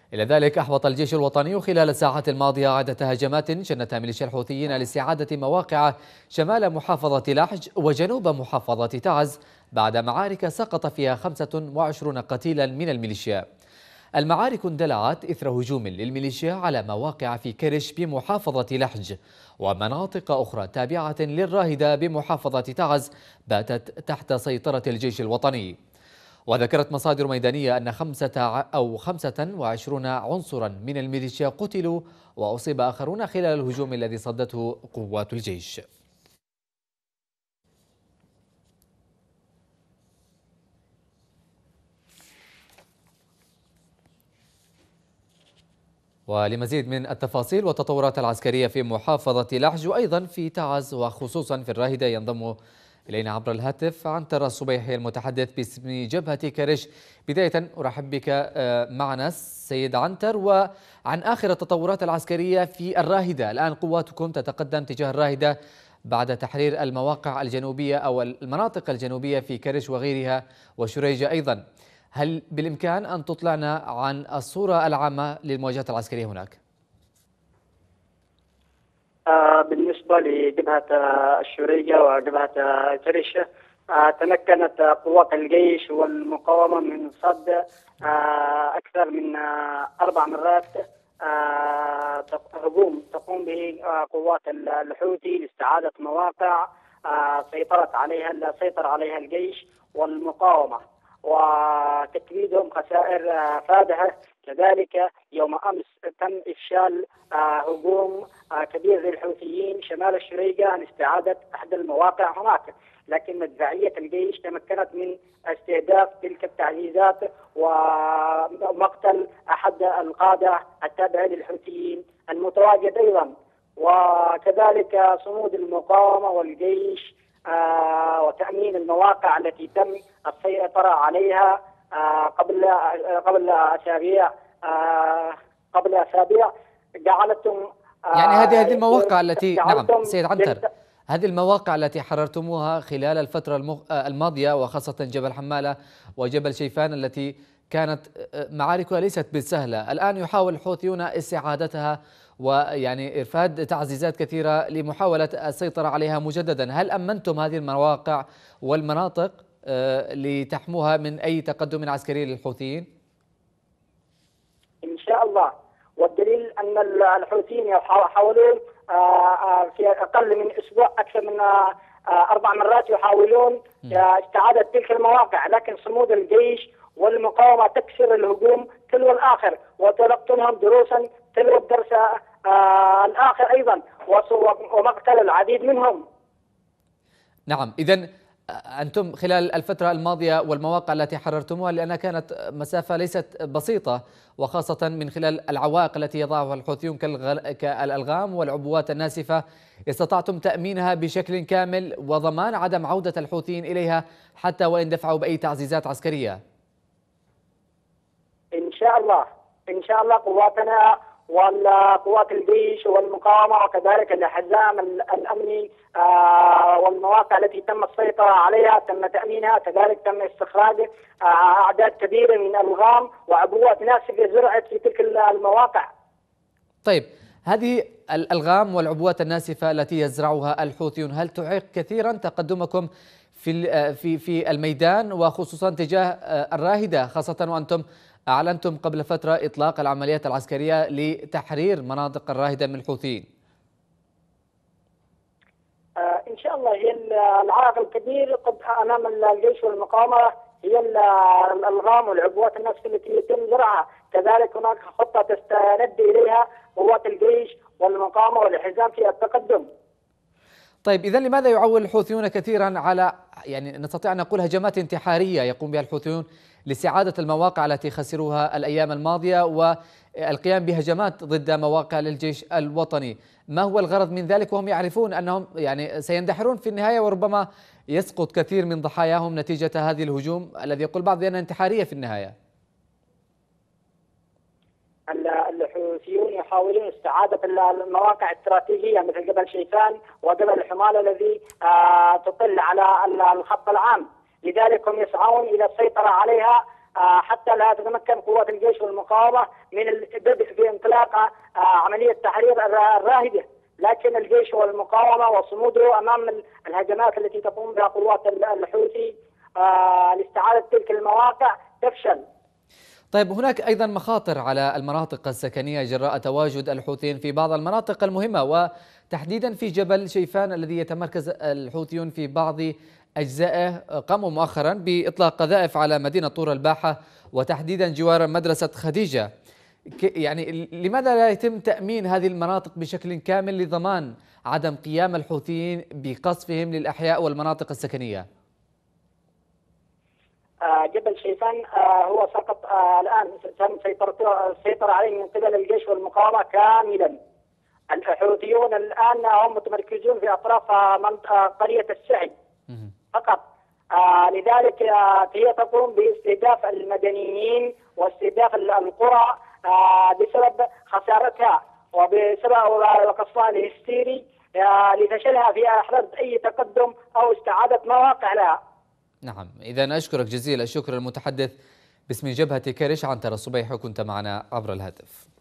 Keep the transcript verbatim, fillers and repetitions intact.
إلى ذلك أحبط الجيش الوطني خلال الساعات الماضية عدة هجمات شنتها ميليشيا الحوثيين لاستعادة مواقع شمال محافظة لحج وجنوب محافظة تعز بعد معارك سقط فيها خمسة وعشرين قتيلا من الميليشيا. المعارك اندلعت إثر هجوم للميليشيا على مواقع في كرش بمحافظة لحج ومناطق أخرى تابعة للراهدة بمحافظة تعز باتت تحت سيطرة الجيش الوطني. وذكرت مصادر ميدانية أن خمسة أو خمسة وعشرين عنصرا من الميليشيا قتلوا وأصيب آخرون خلال الهجوم الذي صدته قوات الجيش. ولمزيد من التفاصيل والتطورات العسكرية في محافظة لحج وأيضا في تعز وخصوصا في الراهدة ينضم إلينا عبر الهاتف عنتر الصبيحي المتحدث باسم جبهة كرش. بداية أرحب بك معنا سيد عنتر، وعن آخر التطورات العسكرية في الراهدة. الآن قواتكم تتقدم تجاه الراهدة بعد تحرير المواقع الجنوبية أو المناطق الجنوبية في كرش وغيرها وشريجة أيضا. هل بالإمكان أن تطلعنا عن الصورة العامة للمواجهات العسكرية هناك؟ بالنسبة لجبهة الشريجة وجبهة كرش، تمكنت قوات الجيش والمقاومة من صد أكثر من أربع مرات هجوم تقوم به قوات الحوثي لاستعادة مواقع سيطرت عليها سيطر عليها الجيش والمقاومة وتكبيدهم خسائر فادحة. كذلك يوم أمس تم إفشال هجوم كبير للحوثيين شمال الشريجة لاستعادة أحد المواقع هناك، لكن مدفعية الجيش تمكنت من استهداف تلك التعزيزات ومقتل أحد القادة التابع للحوثيين المتواجد أيضا. وكذلك صمود المقاومة والجيش آه وتأمين المواقع التي تم السيطرة عليها آه قبل آه قبل أسابيع آه قبل أسابيع جعلتم آه يعني هذه هذه المواقع التي نعم سيد عنتر، هذه المواقع التي حررتموها خلال الفترة الماضية وخاصة جبل حمالة وجبل شيفان التي كانت معاركها ليست بالسهلة، الآن يحاول الحوثيون استعادتها ويعني إرفاد تعزيزات كثيرة لمحاولة السيطرة عليها مجددا. هل أمنتم هذه المواقع والمناطق لتحموها من أي تقدم عسكري للحوثيين؟ إن شاء الله، والدليل أن الحوثيين يحاولون في أقل من أسبوع أكثر من أربع مرات يحاولون استعادة تلك المواقع، لكن صمود الجيش والمقاومة تكسر الهجوم تلو الآخر وتلقنهم دروسا تلو الدرس آه الآخر أيضا ومقتل العديد منهم. نعم، إذن أنتم خلال الفترة الماضية والمواقع التي حررتموها لأنها كانت مسافة ليست بسيطة وخاصة من خلال العوائق التي يضعها الحوثيون كالألغام والعبوات الناسفة، استطعتم تأمينها بشكل كامل وضمان عدم عودة الحوثيين إليها حتى وإن دفعوا بأي تعزيزات عسكرية؟ إن شاء الله إن شاء الله قواتنا والقوات الجيش والمقاومة وكذلك الحزام الأمني والمواقع التي تم السيطرة عليها تم تأمينها، كذلك تم استخراج أعداد كبيرة من الألغام وعبوات ناسفة زرعت في تلك المواقع. طيب، هذه الألغام والعبوات الناسفة التي يزرعها الحوثيون هل تعيق كثيرا تقدمكم في في في الميدان وخصوصا تجاه الراهدة، خاصة وأنتم أعلنتم قبل فترة إطلاق العمليات العسكرية لتحرير مناطق الراهدة من الحوثيين؟ آه إن شاء الله هي العائق الكبير قد أمام الجيش والمقاومة هي الألغام والعبوات الناسفة التي يتم زرعها، كذلك هناك خطة تستند إليها قوات الجيش والمقاومة والحزام في التقدم. طيب، إذا لماذا يعول الحوثيون كثيرا على يعني نستطيع أن نقول هجمات انتحارية يقوم بها الحوثيون لاستعادة المواقع التي خسروها الأيام الماضية والقيام بهجمات ضد مواقع للجيش الوطني؟ ما هو الغرض من ذلك وهم يعرفون أنهم يعني سيندحرون في النهاية وربما يسقط كثير من ضحاياهم نتيجة هذه الهجوم الذي يقول بعض بأنها انتحارية في النهاية؟ الحوثيون يحاولون استعادة المواقع الاستراتيجية مثل جبل شيفان وجبل الحمالة الذي تطل على الخط العام، لذلك هم يسعون إلى السيطرة عليها حتى لا تتمكن قوات الجيش والمقاومة من البدء في انطلاق عملية تحرير الراهجة، لكن الجيش والمقاومة وصموده أمام الهجمات التي تقوم بها قوات الحوثي لاستعادة تلك المواقع تفشل. طيب، هناك أيضا مخاطر على المناطق السكنية جراء تواجد الحوثيين في بعض المناطق المهمة، وتحديدا في جبل شيفان الذي يتمركز الحوثيون في بعض أجزائه. قاموا مؤخرا بإطلاق قذائف على مدينة طور الباحة وتحديدا جوار مدرسة خديجة. يعني لماذا لا يتم تأمين هذه المناطق بشكل كامل لضمان عدم قيام الحوثيين بقصفهم للأحياء والمناطق السكنية؟ جبل شيفان هو سقط الآن، تم السيطرة عليه من قبل الجيش والمقاومة كاملا. الحوثيون الآن هم متمركزون في أطراف قرية السعي فقط. لذلك هي تقوم باستهداف المدنيين واستهداف القرى بسبب خسارتها وبسبب وقصفها الهستيري لفشلها في إحراز أي تقدم أو استعادة مواقع لها. نعم، إذا أشكرك جزيل الشكر المتحدث باسم جبهة كرش عنتر الصبيح، وكنت معنا عبر الهاتف.